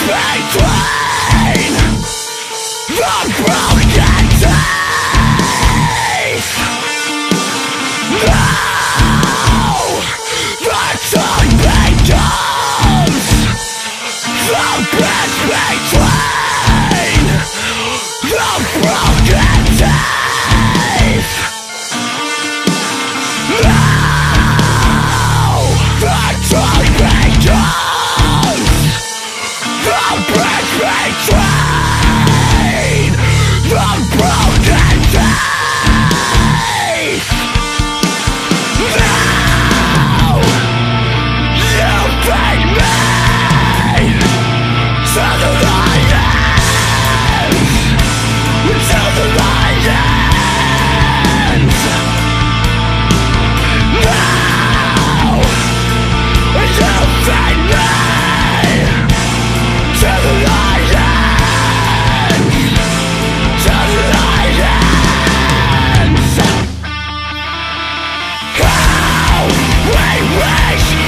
between the broken teeth. Now the tongue becomes the bridge between the broken teeth. Now the tongue becomes the bridge between the broken teeth. Now you bring me to the light ends, to the light ends. Now you bring me to the light ends, to the light ends. How we wish